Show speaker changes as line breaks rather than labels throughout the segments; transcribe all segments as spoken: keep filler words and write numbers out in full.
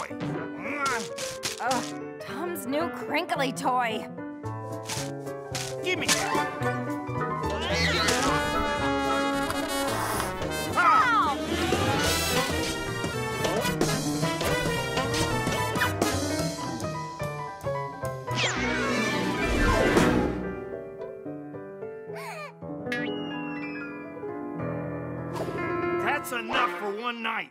toy.
Ugh, Tom's new crinkly toy.
Give me. That's enough for one night.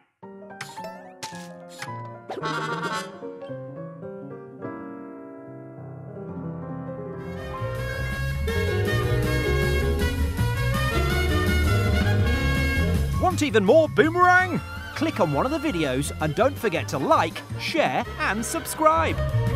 Want even more Boomerang? Click on one of the videos and don't forget to like, share and subscribe.